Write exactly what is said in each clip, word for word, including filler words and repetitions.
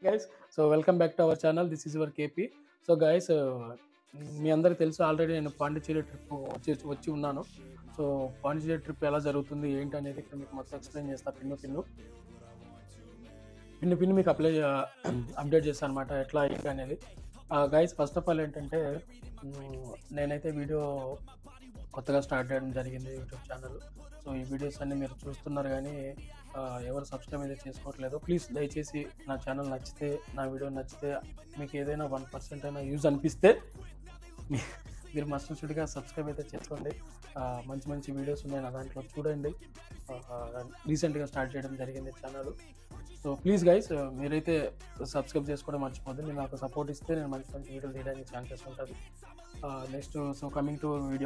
Guys so welcome back to our channel. This is your KP. So guys మీ అందరికి తెలుసు already నేను Pondicherry trip వచ్చి వచ్చి ఉన్నాను. సో పాండిచ్చేరి ట్రిప్ ఎలా జరుగుతుంది ఏంటి అనేది ఇక్కడ మీకు మొత్తం ఎక్స్ప్లెయిన్ చేస్తా. పిన్ను పిన్ను పిన్ను పిన్ను మీకు అప్లై అప్డేట్ చేస్తాను అనమాట ఎట్లా ఏంటి అనేది. గైస్ ఫస్ట్ ఆఫ్ ఆల్ ఏంటంటే మ్, నేనైతే వీడియో కొత్తగా స్టార్ట్ చేయడం జరిగింది యూట్యూబ్ ఛానల్. సో ఈ వీడియోస్ అన్ని మీరు చూస్తున్నారు కానీ ఆ, ఎవరు సబ్స్క్రైబ్ అయితే చేసుకోవట్లేదు. ప్లీజ్ దయచేసి నా ఛానల్ నచ్చితే, నా వీడియో నచ్చితే, మీకు ఏదైనా వన్ పర్సెంట్ అయినా యూజ్ అనిపిస్తే మీ- మీరు మస్ట్ షుడ్గా సబ్స్క్రైబ్ అయితే చేసుకోండి. ఆ, మంచి మంచి వీడియోస్ ఉన్నాయి నా దాంట్లో, చూడండి. రీసెంట్గా స్టార్ట్ చేయడం జరిగింది ఛానల్. సో ప్లీజ్ గైస్ మీరైతే సబ్స్క్రైబ్ చేసుకోవడం మర్చిపోద్దు. మీరు నాకు సపోర్ట్ ఇస్తే నేను మంచి మంచి వీడియోలు తీయడానికి ఛాన్సెస్ ఉంటుంది. Next so coming to video,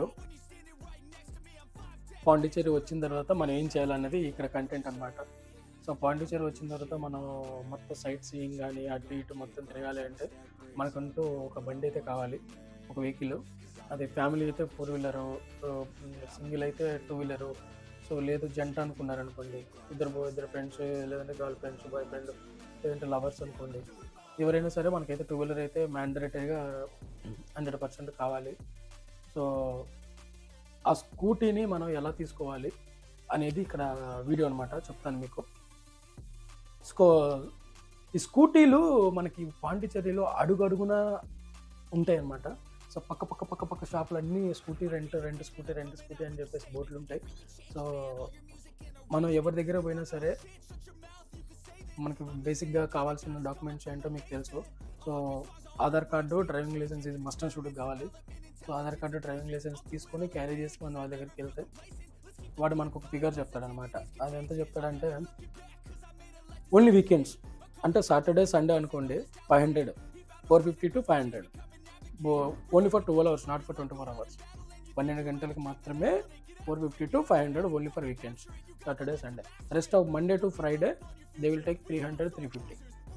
Pondicherry వచ్చిన తర్వాత మనం ఏం చేయాలనేది ఇక్కడ కంటెంట్ అనమాట. సో పాండిచ్చేరి వచ్చిన తర్వాత మనం మొత్తం సైట్ సీయింగ్ కానీ అటు ఇటు మొత్తం తిరగాలి అంటే మనకంటూ ఒక బండి అయితే కావాలి, ఒక వెహికల్. అది ఫ్యామిలీ అయితే ఫోర్ వీలరు, సింగిల్ అయితే టూ వీలరు. సో లేదు జంట అనుకున్నారనుకోండి, ఇద్దరు బో ఇద్దరు ఫ్రెండ్స్, లేదంటే గర్ల్ ఫ్రెండ్స్, బాయ్ ఫ్రెండ్, లేదంటే లవర్స్ అనుకోండి, ఎవరైనా సరే మనకైతే టూ వీలర్ అయితే మ్యాండరేటరీగా హండ్రెడ్ పర్సెంట్ కావాలి. సో ఆ స్కూటీని మనం ఎలా తీసుకోవాలి అనేది ఇక్కడ వీడియో అనమాట, చెప్తాను మీకు. స్కో ఈ స్కూటీలు మనకి పాండిచ్చేరిలో అడుగడుగున ఉంటాయి అన్నమాట. సో పక్క పక్క పక్క పక్క షాపులు అన్నీ scooty rent rent scooty rent scooty అని చెప్పేసి బోర్డులు ఉంటాయి. సో మనం ఎవరి దగ్గర పోయినా సరే మనకి బేసిక్గా కావాల్సిన డాక్యుమెంట్స్ ఏంటో మీకు తెలుసు. So Aadhaar card, driving licence, ఇది మస్ట్ అండ్ షుడ్ కావాలి. So Aadhaar card, driving licence తీసుకొని క్యారీ చేసి మనం వాళ్ళ దగ్గరికి వెళ్తే వాడు మనకు ఒక ఫిగర్ చెప్తాడనమాట. అది ఎంత చెప్తాడంటే ఓన్లీ వీకెండ్స్ అంటే సాటర్డే సండే అనుకోండి, five hundred four fifty to five hundred only for twelve hours, not for twenty four hours. పన్నెండు గంటలకు మాత్రమే four fifty to five hundred only for weekends, Saturday Sunday. Rest of Monday to Friday they will take three hundred three fifty.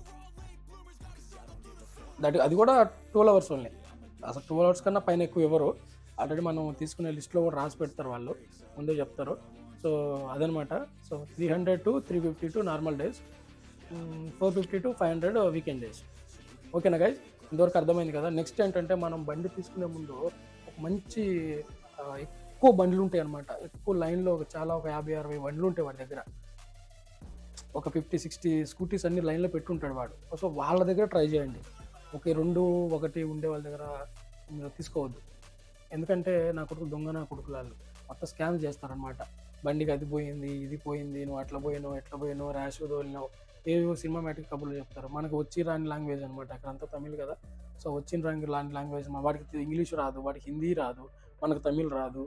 That అది కూడా twelve hours only. అసలు twelve hours కన్నా పైన ఎక్కువ ఎవరు. ఆల్రెడీ మనం తీసుకునే లిస్ట్లో కూడా రాసి పెడతారు వాళ్ళు, ముందే చెప్తారు. సో అదనమాట. So three hundred to three fifty to normal days, four fifty to five hundred weekend days. ఓకేనా గైజ్, ఇంతవరకు అర్థమైంది కదా. నెక్స్ట్ ఏంటంటే మనం బండి తీసుకునే ముందు ఒక మంచి ఆ, ఎక్కువ బండ్లు ఉంటాయి అనమాట. ఎక్కువ లైన్లో చాలా ఒక యాభై అరవై బండ్లు ఉంటాయి వాడి దగ్గర. ఒక ఫిఫ్టీ సిక్స్టీ స్కూటీస్ అన్ని లైన్లో పెట్టుంటాడు వాడు. సో వాళ్ళ దగ్గర ట్రై చేయండి. ఓకే, రెండు ఒకటి ఉండే వాళ్ళ దగ్గర మీరు తీసుకోవద్దు. ఎందుకంటే నా కొడుకు దొంగ, నా కొడుకులు వాళ్ళు మొత్తం స్కామ్ చేస్తారనమాట. బండికి అది పోయింది, ఇది పోయింది, నువ్వు అట్లా పోయినావు, ఎట్లా పోయినావు, ర్యాష్ తోలినావు, ఏవో సినిమాటిక్ కబుర్లు చెప్తారు. మనకు వచ్చి రాని లాంగ్వేజ్ అనమాట, అక్కడంతా తమిళ్ కదా. సో వచ్చిన రాని రాని లాంగ్వేజ్, వాడికి ఇంగ్లీష్ రాదు, వాడికి హిందీ రాదు, మనకు తమిళ్ రాదు.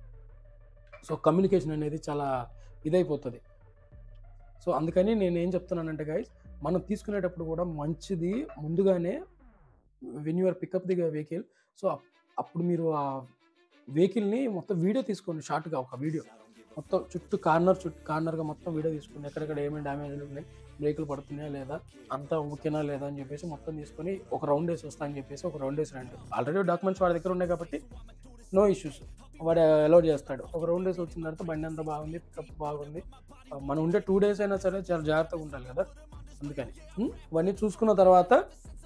సో కమ్యూనికేషన్ అనేది చాలా ఇదైపోతుంది. సో అందుకని నేను ఏం చెప్తున్నానంటే గైస్, మనం తీసుకునేటప్పుడు కూడా మంచిది ముందుగానే when you're pick up the vehicle, so అప్పుడు మీరు ఆ వెహికల్ని మొత్తం వీడియో తీసుకోండి, షార్ట్గా ఒక వీడియో మొత్తం చుట్టూ కార్నర్ చుట్టూ కార్నర్గా మొత్తం వీడియో తీసుకుని ఎక్కడెక్కడ ఏమేమి డ్యామేజ్లు ఉన్నాయి, బ్రేకులు పడుతున్నాయా లేదా, అంతా ఓకేనా లేదా అని చెప్పేసి మొత్తం తీసుకొని ఒక రౌండ్ వేసి వస్తా అని చెప్పేసి ఒక రౌండ్ వేసి రండి. ఆల్రెడీ డాక్యుమెంట్స్ వాడి దగ్గర ఉన్నాయి కాబట్టి నో ఇష్యూస్, వాడు అలౌడ్ చేస్తాడు. ఒక రౌండ్ వేసి వచ్చిన తర్వాత బండి అంతా బాగుంది, పికప్ బాగుంది, మనం ఉండే టూ డేస్ అయినా సరే చాలా జాగ్రత్తగా ఉండాలి కదా. అందుకని ఉం? ఇవన్నీ చూసుకున్న తర్వాత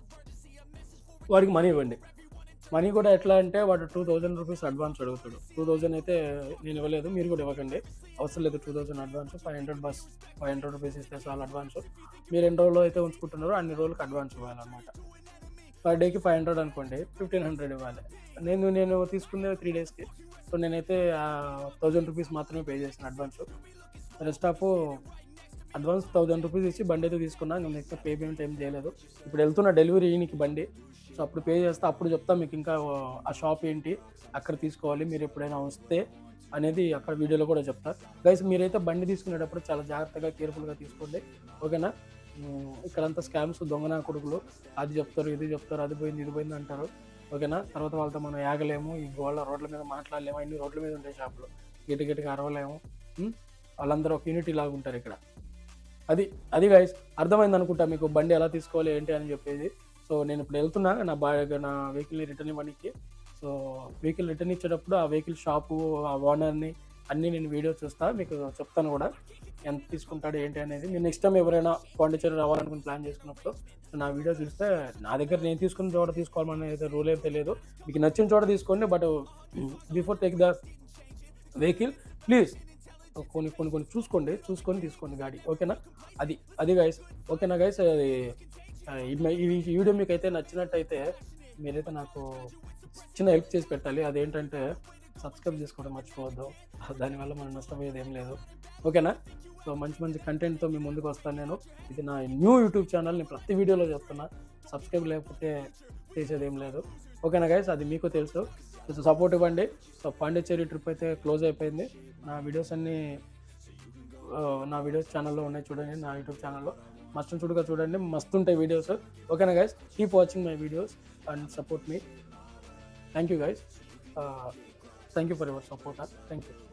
వాడికి మనీ ఇవ్వండి. మనీ కూడా ఎట్లా అంటే వాడు టూ థౌజండ్ రూపీస్ అడ్వాన్స్ అడుగుతాడు. టూ థౌజండ్ అయితే నేను ఇవ్వలేదు, మీరు కూడా ఇవ్వకండి, అవసరం లేదు. Two thousand advance, five hundred బస్ ఫైవ్ హండ్రెడ్ రూపీస్ ఇస్తే చాలు అడ్వాన్స్. మీరు ఎన్ని రోజులు అయితే ఉంచుకుంటున్నారో అన్ని రోజులకి అడ్వాన్స్ ఇవ్వాలన్నమాట. పర్ డేకి ఫైవ్ హండ్రెడ్ అనుకోండి, ఫిఫ్టీన్ హండ్రెడ్ ఇవ్వాలి. నేను నేను తీసుకునే త్రీ డేస్కి. సో నేనైతే థౌజండ్ రూపీస్ మాత్రమే పే చేసిన advance. Rest of advance thousand rupees ఇచ్చి బండి అయితే తీసుకున్నా. నేను నెక్స్ట్ పేమెంట్ ఏం చేయలేదు. ఇప్పుడు వెళ్తున్న డెలివరీ ఈయనకి బండి. సో అప్పుడు పే చేస్తే అప్పుడు చెప్తా మీకు ఇంకా ఆ షాప్ ఏంటి, అక్కడ తీసుకోవాలి మీరు ఎప్పుడైనా వస్తే అనేది అక్కడ వీడియోలో కూడా చెప్తా. గైస్ మీరైతే బండి తీసుకునేటప్పుడు చాలా జాగ్రత్తగా కేర్ఫుల్గా తీసుకోండి, ఓకేనా. ఇక్కడంతా స్కామ్స్, దొంగన కొడుకులు అది చెప్తారు, ఇది చెప్తారు, అది పోయింది ఇది పోయింది అంటారు, ఓకేనా. తర్వాత వాళ్ళతో మనం యాగలేము, ఈ గోళ్ళ రోడ్ల మీద మాట్లాడలేము, అన్ని రోడ్ల మీద ఉంటాయి షాపులు, గిటి గిటికి అరవలేము. వాళ్ళందరూ ఒక యూనిటీ లాగా ఉంటారు ఇక్కడ. అది అది గైస్ అర్థమైంది అనుకుంటా మీకు, బండి ఎలా తీసుకోవాలి ఏంటి అని చెప్పేది. సో నేను ఇప్పుడు వెళ్తున్నా నా బా నా వెహికల్ని రిటర్న్ ఇవ్వడానికి. సో వెహికల్ రిటర్న్ ఇచ్చేటప్పుడు ఆ వెహికల్ షాపు, ఆ ఓనర్ని అన్నీ నేను వీడియో చూస్తా, మీకు చెప్తాను కూడా ఎంత తీసుకుంటాడు ఏంటి అనేది. మీరు నెక్స్ట్ టైం ఎవరైనా పాండిచ్చేరి రావాలనుకుని ప్లాన్ చేసుకున్నప్పుడు నా వీడియో చూస్తే, నా దగ్గర నేను తీసుకున్న చోట తీసుకోవాలనే అయితే రూల్ ఏం తెలియదు, మీకు నచ్చిన చోట తీసుకోండి. But before take the vehicle please కొన్ని కొన్ని కొన్ని చూసుకోండి, చూసుకొని తీసుకోండి గాడి, ఓకేనా? అది అది గైస్, ఓకేనా గైస్? అది ఈ వీడియో మీకు అయితే నచ్చినట్టయితే మీరైతే నాకు చిన్న హెల్ప్ చేసి పెట్టాలి. అదేంటంటే సబ్స్క్రైబ్ చేసుకోవడం మర్చిపోవద్దు, దానివల్ల మనం నష్టపోయేది ఏం లేదు, ఓకేనా? సో మంచి మంచి కంటెంట్తో మీ ముందుకు వస్తాను నేను. ఇది నా న్యూ యూట్యూబ్ ఛానల్, నేను ప్రతి వీడియోలో చెప్తున్నా, సబ్స్క్రైబ్ లేకపోతే చేసేది ఏం లేదు, ఓకేనా గైస్? అది మీకు తెలుసు. సో సపోర్ట్ ఇవ్వండి. సో పాండిచ్చేరి ట్రిప్ అయితే క్లోజ్ అయిపోయింది. నా వీడియోస్ అన్నీ నా వీడియోస్ ఛానల్లో ఉన్నాయి, చూడండి నా యూట్యూబ్ ఛానల్లో మస్తు చూడగా చూడండి, మస్తు ఉంటాయి వీడియోస్, ఓకేనా guys? Keep watching my videos and support me. Thank you guys, thank you for your support, thank you.